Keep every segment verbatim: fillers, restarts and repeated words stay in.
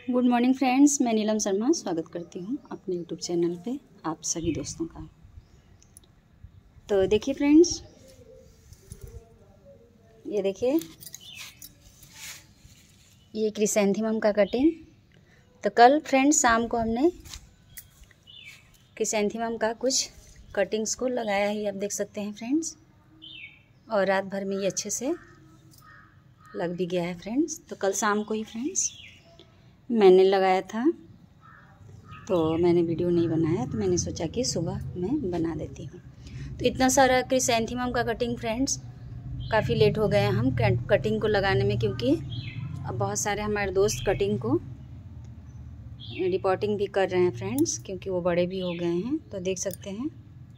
Good morning friends, मैं नीलम शर्मा स्वागत करती हूँ अपने यूट्यूब चैनल पे आप सभी दोस्तों का। तो देखिए फ्रेंड्स, ये देखिए ये क्रिसैंथेमम का कटिंग। तो कल फ्रेंड्स शाम को हमने क्रिसैंथेमम का कुछ कटिंग्स को लगाया ही, आप देख सकते हैं फ्रेंड्स, और रात भर में ये अच्छे से लग भी गया है फ्रेंड्स। तो कल शाम को ही फ्रेंड्स मैंने लगाया था, तो मैंने वीडियो नहीं बनाया, तो मैंने सोचा कि सुबह मैं बना देती हूँ। तो इतना सारा क्रिसैंथेमम का कटिंग फ्रेंड्स, काफ़ी लेट हो गए हैं हम कटिंग को लगाने में, क्योंकि अब बहुत सारे हमारे दोस्त कटिंग को रिपोर्टिंग भी कर रहे हैं फ्रेंड्स, क्योंकि वो बड़े भी हो गए हैं। तो देख सकते हैं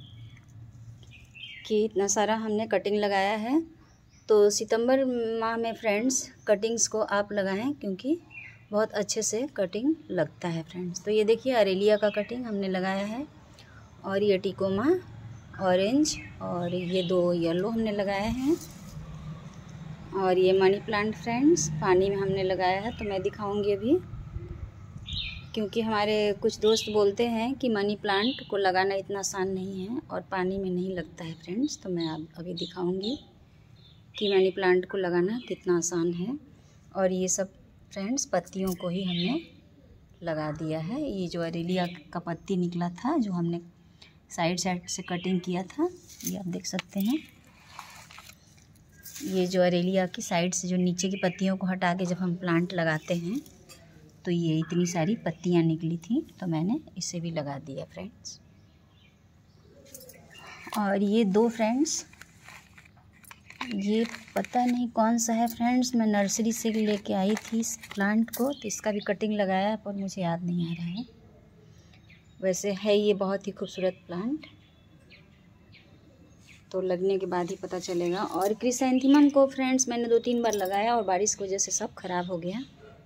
कि इतना सारा हमने कटिंग लगाया है। तो सितंबर माह में फ्रेंड्स कटिंग्स को आप लगाएं, क्योंकि बहुत अच्छे से कटिंग लगता है फ्रेंड्स। तो ये देखिए अरेलिया का कटिंग हमने लगाया है, और ये टिकोमा ऑरेंज, और ये दो येलो हमने लगाए हैं, और ये मनी प्लांट फ्रेंड्स पानी में हमने लगाया है। तो मैं दिखाऊंगी अभी, क्योंकि हमारे कुछ दोस्त बोलते हैं कि मनी प्लांट को लगाना इतना आसान नहीं है और पानी में नहीं लगता है फ्रेंड्स। तो मैं अब अभी दिखाऊंगी कि मनी प्लांट को लगाना कितना आसान है। और ये सब फ्रेंड्स पत्तियों को ही हमने लगा दिया है। ये जो अरेलिया का पत्ती निकला था, जो हमने साइड साइड से कटिंग किया था, ये आप देख सकते हैं। ये जो अरेलिया की साइड से जो नीचे की पत्तियों को हटा के जब हम प्लांट लगाते हैं, तो ये इतनी सारी पत्तियां निकली थी, तो मैंने इसे भी लगा दिया फ्रेंड्स। और ये दो फ्रेंड्स, ये पता नहीं कौन सा है फ्रेंड्स, मैं नर्सरी से लेके आई थी इस प्लांट को, तो इसका भी कटिंग लगाया पर मुझे याद नहीं आ रहा है। वैसे है ये बहुत ही खूबसूरत प्लांट, तो लगने के बाद ही पता चलेगा। और क्रिसैंथेमम को फ्रेंड्स मैंने दो तीन बार लगाया और बारिश की वजह से सब खराब हो गया।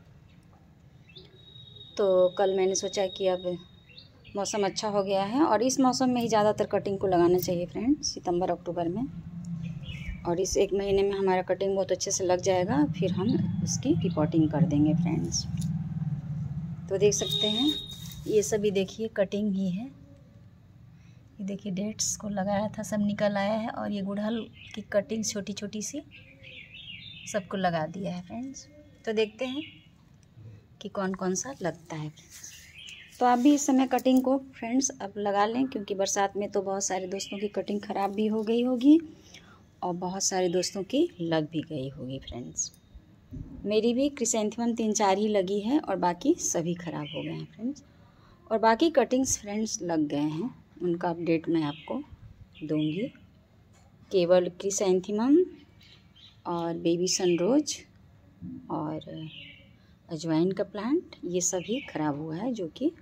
तो कल मैंने सोचा कि अब मौसम अच्छा हो गया है, और इस मौसम में ही ज़्यादातर कटिंग को लगाना चाहिए फ्रेंड्स, सितंबर अक्टूबर में। और इस एक महीने में हमारा कटिंग बहुत अच्छे से लग जाएगा, फिर हम इसकी रिपोर्टिंग कर देंगे फ्रेंड्स। तो देख सकते हैं ये सभी देखिए कटिंग ही है। ये देखिए डेट्स को लगाया था, सब निकल आया है, और ये गुड़हल की कटिंग छोटी छोटी सी सबको लगा दिया है फ्रेंड्स। तो देखते हैं कि कौन कौन सा लगता है। तो आप भी इस समय कटिंग को फ्रेंड्स अब लगा लें, क्योंकि बरसात में तो बहुत सारे दोस्तों की कटिंग ख़राब भी हो गई होगी और बहुत सारे दोस्तों की लग भी गई होगी फ्रेंड्स। मेरी भी क्रिसैंथेमम तीन चार ही लगी है, और बाकी सभी ख़राब हो गए हैं फ्रेंड्स। और बाकी कटिंग्स फ्रेंड्स लग गए हैं, उनका अपडेट मैं आपको दूंगी। केवल क्रिसैंथेमम और बेबी सनरोज और अजवाइन का प्लांट, ये सभी ख़राब हुआ है। जो कि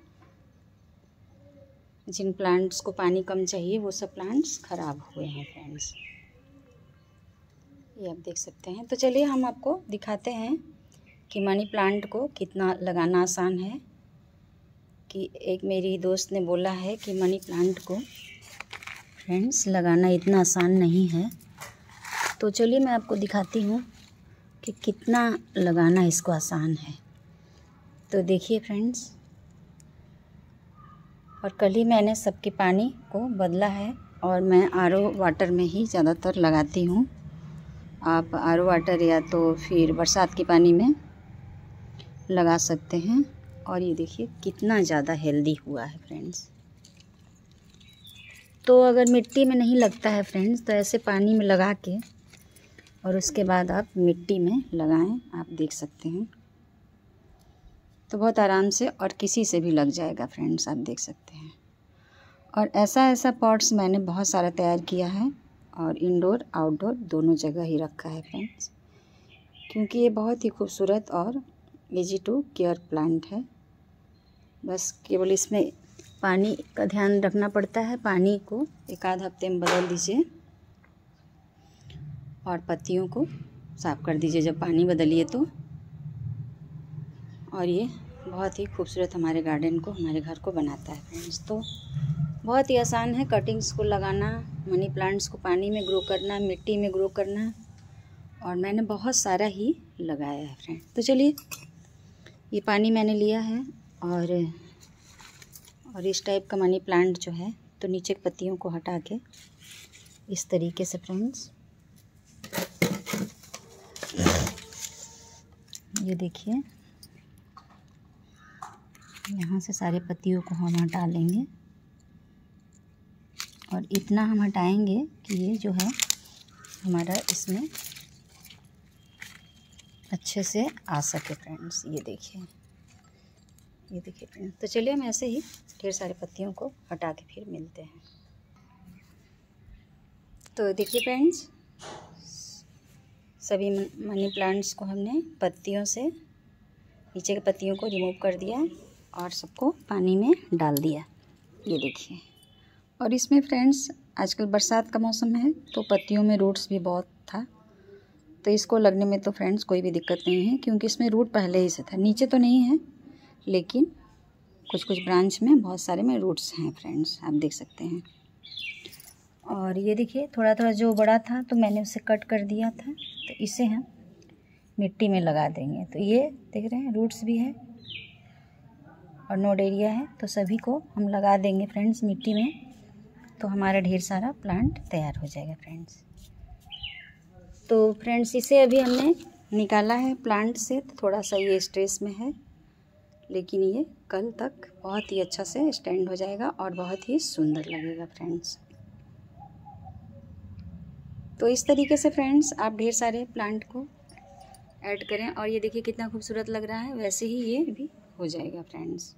जिन प्लांट्स को पानी कम चाहिए वो सब प्लांट्स ख़राब हुए हैं फ्रेंड्स, ये आप देख सकते हैं। तो चलिए हम आपको दिखाते हैं कि मनी प्लांट को कितना लगाना आसान है। कि एक मेरी दोस्त ने बोला है कि मनी प्लांट को फ्रेंड्स लगाना इतना आसान नहीं है। तो चलिए मैं आपको दिखाती हूँ कि कितना लगाना इसको आसान है। तो देखिए फ्रेंड्स, और कल ही मैंने सबके पानी को बदला है, और मैं आर ओ वाटर में ही ज़्यादातर लगाती हूँ। आप आर ओ वाटर या तो फिर बरसात के पानी में लगा सकते हैं। और ये देखिए कितना ज़्यादा हेल्दी हुआ है फ्रेंड्स। तो अगर मिट्टी में नहीं लगता है फ्रेंड्स, तो ऐसे पानी में लगा के और उसके बाद आप मिट्टी में लगाएं, आप देख सकते हैं। तो बहुत आराम से और किसी से भी लग जाएगा फ्रेंड्स, आप देख सकते हैं। और ऐसा ऐसा पॉट्स मैंने बहुत सारा तैयार किया है, और इंडोर आउटडोर दोनों जगह ही रखा है फ्रेंड्स, क्योंकि ये बहुत ही खूबसूरत और इजी टू केयर प्लांट है। बस केवल इसमें पानी का ध्यान रखना पड़ता है, पानी को एक आध हफ्ते में बदल दीजिए, और पत्तियों को साफ़ कर दीजिए जब पानी बदलिए तो। और ये बहुत ही खूबसूरत हमारे गार्डन को, हमारे घर को बनाता है फ्रेंड्स। तो बहुत ही आसान है कटिंग्स को लगाना, मनी प्लांट्स को पानी में ग्रो करना, मिट्टी में ग्रो करना, और मैंने बहुत सारा ही लगाया है फ्रेंड। तो चलिए ये पानी मैंने लिया है और और इस टाइप का मनी प्लांट जो है, तो नीचे की पत्तियों को हटा के इस तरीके से फ्रेंड्स, ये देखिए, यहाँ से सारे पत्तियों को हम हटा लेंगे और इतना हम हटाएंगे कि ये जो है हमारा इसमें अच्छे से आ सके फ्रेंड्स। ये देखिए, ये देखिए फ्रेंड्स। तो चलिए हम ऐसे ही ढेर सारे पत्तियों को हटा के फिर मिलते हैं। तो देखिए फ्रेंड्स, सभी मनी प्लांट्स को हमने पत्तियों से, नीचे के पत्तियों को रिमूव कर दिया और सबको पानी में डाल दिया। ये देखिए, और इसमें फ्रेंड्स आजकल बरसात का मौसम है तो पत्तियों में रूट्स भी बहुत था, तो इसको लगने में तो फ्रेंड्स कोई भी दिक्कत नहीं है, क्योंकि इसमें रूट पहले ही से था। नीचे तो नहीं है, लेकिन कुछ कुछ ब्रांच में बहुत सारे में रूट्स हैं फ्रेंड्स, आप देख सकते हैं। और ये देखिए, थोड़ा थोड़ा जो बड़ा था तो मैंने उसे कट कर दिया था, तो इसे हम मिट्टी में लगा देंगे। तो ये देख रहे हैं, रूट्स भी है और नोड एरिया है, तो सभी को हम लगा देंगे फ्रेंड्स मिट्टी में, तो हमारा ढेर सारा प्लांट तैयार हो जाएगा फ्रेंड्स। तो फ्रेंड्स इसे अभी हमने निकाला है प्लांट से, तो थोड़ा सा ये स्ट्रेस में है, लेकिन ये कल तक बहुत ही अच्छा से स्टैंड हो जाएगा और बहुत ही सुंदर लगेगा फ्रेंड्स। तो इस तरीके से फ्रेंड्स आप ढेर सारे प्लांट को ऐड करें और ये देखिए कितना खूबसूरत लग रहा है, वैसे ही ये भी हो जाएगा फ्रेंड्स।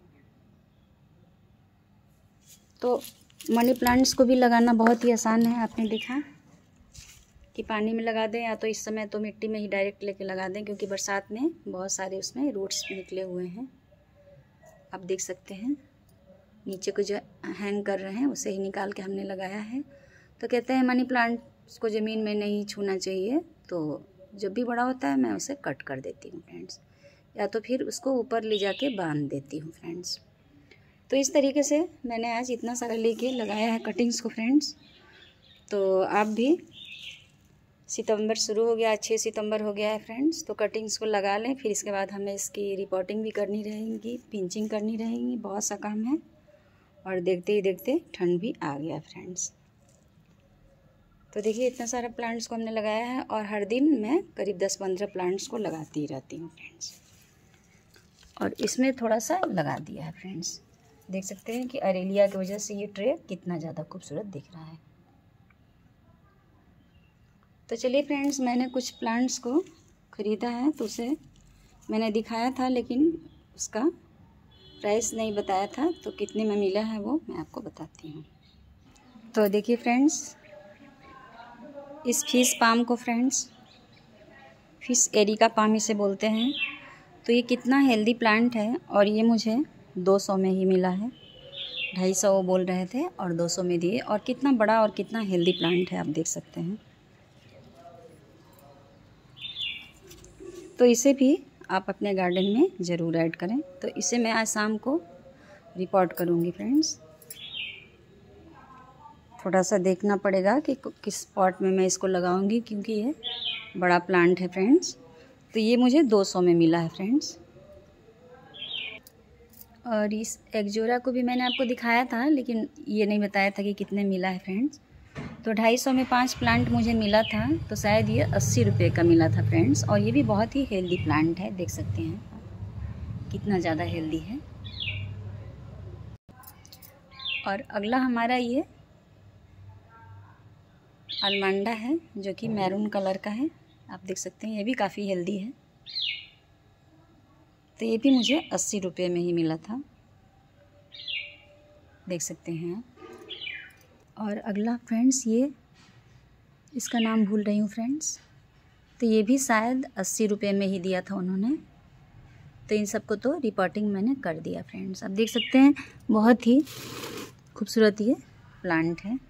तो मनी प्लांट्स को भी लगाना बहुत ही आसान है। आपने देखा कि पानी में लगा दें या तो इस समय तो मिट्टी में ही डायरेक्ट लेके लगा दें, क्योंकि बरसात में बहुत सारे उसमें रूट्स निकले हुए हैं। आप देख सकते हैं नीचे को जो हैंग कर रहे हैं उसे ही निकाल के हमने लगाया है। तो कहते हैं मनी प्लांट को ज़मीन में नहीं छूना चाहिए, तो जब भी बड़ा होता है मैं उसे कट कर देती हूँ फ्रेंड्स, या तो फिर उसको ऊपर ले जाके बांध देती हूँ फ्रेंड्स। तो इस तरीके से मैंने आज इतना सारा लेके लगाया है कटिंग्स को फ्रेंड्स। तो आप भी, सितंबर शुरू हो गया, छः सितंबर हो गया है फ्रेंड्स, तो कटिंग्स को लगा लें। फिर इसके बाद हमें इसकी रिपोर्टिंग भी करनी रहेगी, पिंचिंग करनी रहेगी, बहुत सा काम है। और देखते ही देखते ठंड भी आ गया फ्रेंड्स। तो देखिए इतना सारा प्लांट्स को हमने लगाया है और हर दिन मैं करीब दस पंद्रह प्लांट्स को लगाती रहती हूँ फ्रेंड्स। और इसमें थोड़ा सा लगा दिया है फ्रेंड्स, देख सकते हैं कि अरेलिया की वजह से ये ट्रे कितना ज़्यादा खूबसूरत दिख रहा है। तो चलिए फ्रेंड्स, मैंने कुछ प्लांट्स को ख़रीदा है तो उसे मैंने दिखाया था, लेकिन उसका प्राइस नहीं बताया था, तो कितने में मिला है वो मैं आपको बताती हूँ। तो देखिए फ्रेंड्स, इस फिश पाम को फ्रेंड्स फिश एरिका पाम इसे बोलते हैं। तो ये कितना हेल्दी प्लांट है और ये मुझे दो सौ में ही मिला है। ढाई सौ वो बोल रहे थे और दो सौ में दिए। और कितना बड़ा और कितना हेल्दी प्लांट है, आप देख सकते हैं। तो इसे भी आप अपने गार्डन में ज़रूर ऐड करें। तो इसे मैं आज शाम को रिपोर्ट करूँगी फ्रेंड्स। थोड़ा सा देखना पड़ेगा कि किस पॉट में मैं इसको लगाऊंगी, क्योंकि ये बड़ा प्लांट है फ्रेंड्स। तो ये मुझे दो सौ में मिला है फ्रेंड्स। और इस एक्जोरा को भी मैंने आपको दिखाया था, लेकिन ये नहीं बताया था कि कितने मिला है फ्रेंड्स। तो ढाई सौ में पाँच प्लांट मुझे मिला था, तो शायद ये अस्सी रुपये का मिला था फ्रेंड्स। और ये भी बहुत ही हेल्दी प्लांट है, देख सकते हैं कितना ज़्यादा हेल्दी है। और अगला हमारा ये अलमंडा है, जो कि मैरून कलर का है, आप देख सकते हैं। ये भी काफ़ी हेल्दी है। तो ये भी मुझे अस्सी रुपये में ही मिला था, देख सकते हैं। और अगला फ्रेंड्स, ये इसका नाम भूल रही हूँ फ्रेंड्स। तो ये भी शायद अस्सी रुपये में ही दिया था उन्होंने। तो इन सबको तो रिपोर्टिंग मैंने कर दिया फ्रेंड्स। आप देख सकते हैं बहुत ही खूबसूरत ये प्लांट है।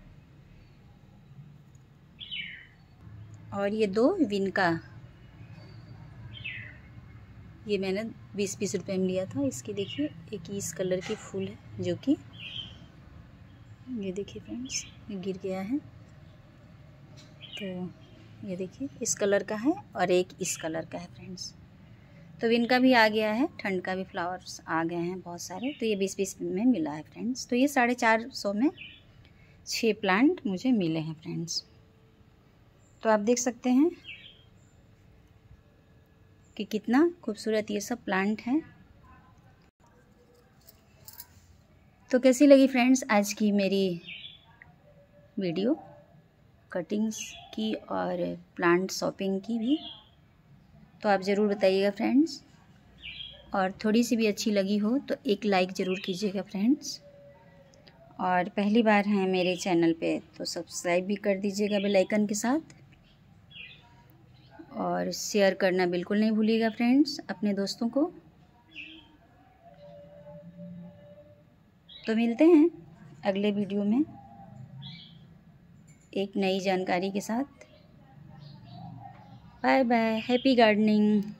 और ये दो विनका, ये मैंने बीस बीस रुपये में लिया था। इसकी देखिए एक इस कलर की फूल है, जो कि ये देखिए फ्रेंड्स, ये गिर गया है। तो ये देखिए इस कलर का है और एक इस कलर का है फ्रेंड्स। तो इनका भी आ गया है, ठंड का भी फ्लावर्स आ गए हैं बहुत सारे। तो ये बीस बीस में मिला है फ्रेंड्स। तो ये साढ़े चार सौ में छः प्लांट मुझे मिले हैं फ्रेंड्स। तो आप देख सकते हैं कि कितना खूबसूरत ये सब प्लांट हैं। तो कैसी लगी फ्रेंड्स आज की मेरी वीडियो कटिंग्स की और प्लांट शॉपिंग की भी, तो आप ज़रूर बताइएगा फ्रेंड्स। और थोड़ी सी भी अच्छी लगी हो तो एक लाइक ज़रूर कीजिएगा फ्रेंड्स। और पहली बार हैं मेरे चैनल पे तो सब्सक्राइब भी कर दीजिएगा बेल आइकन के साथ। और शेयर करना बिल्कुल नहीं भूलिएगा फ्रेंड्स अपने दोस्तों को। तो मिलते हैं अगले वीडियो में एक नई जानकारी के साथ। Bye bye, happy gardening.